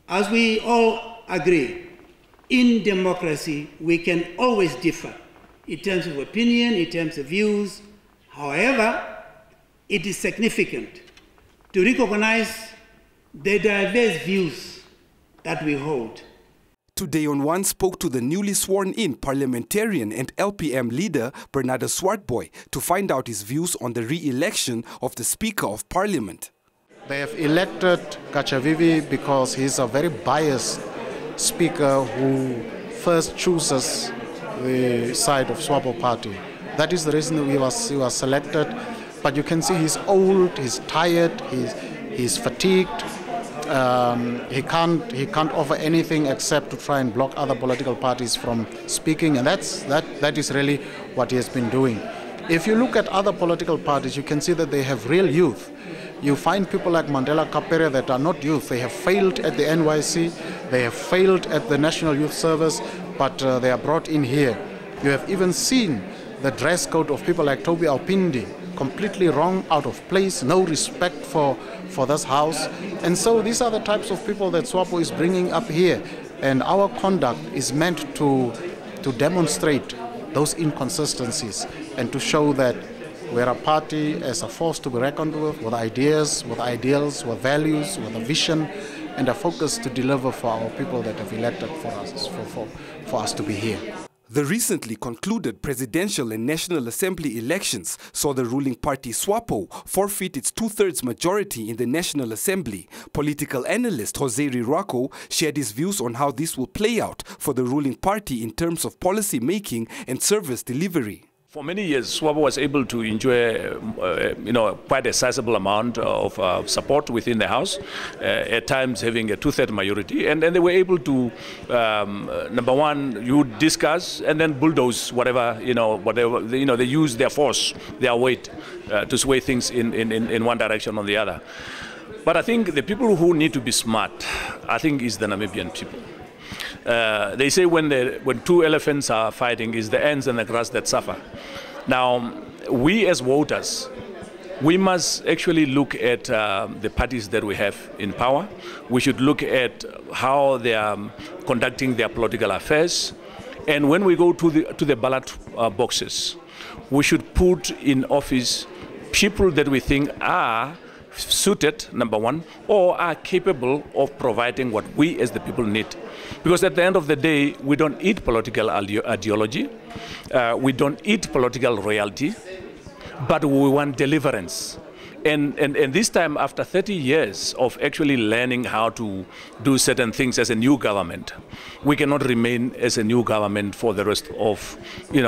As we all agree, in democracy, we can always differ in terms of opinion, in terms of views. However, it is significant to recognize the diverse views that we hold. Today on One spoke to the newly sworn-in parliamentarian and LPM leader Bernardo Swartboy to find out his views on the re-election of the Speaker of Parliament. They have elected Catshavivi because he's a very biased speaker who first chooses the side of SWAPO party. That is the reason he was selected. But you can see he's old, he's tired, he's fatigued. He can't offer anything except to try and block other political parties from speaking, and that is really what he has been doing. If you look at other political parties, you can see that they have real youth. You find people like Mandela Kapere that are not youth. They have failed at the NYC, they have failed at the National Youth Service, but they are brought in here. You have even seen the dress code of people like Toby Alpindi, completely wrong, out of place, no respect for this house. And so these are the types of people that SWAPO is bringing up here. And our conduct is meant to demonstrate those inconsistencies and to show that we're a party as a force to be reckoned with ideas, with ideals, with values, with a vision, and a focus to deliver for our people that have elected for us to be here. The recently concluded presidential and National Assembly elections saw the ruling party SWAPO forfeit its two-thirds majority in the National Assembly. Political analyst Jose Riruaco shared his views on how this will play out for the ruling party in terms of policy making and service delivery. For many years, SWAPO was able to enjoy, quite a sizable amount of support within the House, at times having a two-thirds majority, and then they were able to, number one, you discuss and then bulldoze whatever, they use their force, their weight to sway things in one direction or the other. But I think the people who need to be smart, I think, is the Namibian people. They say when two elephants are fighting, it's the ants and the grass that suffer. Now, we as voters, we must actually look at the parties that we have in power. We should look at how they are conducting their political affairs. And when we go to the ballot boxes, we should put in office people that we think are suited, number one, or are capable of providing what we as the people need. Because at the end of the day, we don't eat political ideology, we don't eat political royalty, but we want deliverance. And this time, after 30 years of actually learning how to do certain things as a new government, we cannot remain as a new government for the rest of,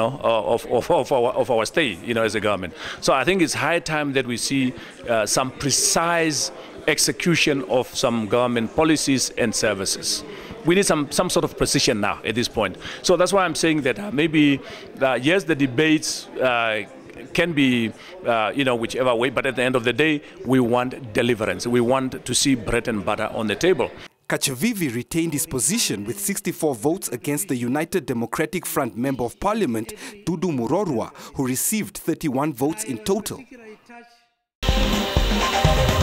of our stay, as a government. So I think it's high time that we see some precise execution of some government policies and services. We need some sort of precision now at this point. So that's why I'm saying that maybe, yes, the debates can be, whichever way, but at the end of the day, we want deliverance. We want to see bread and butter on the table. Catshavivi retained his position with 64 votes against the United Democratic Front Member of Parliament, Dudu Murorwa, who received 31 votes in total.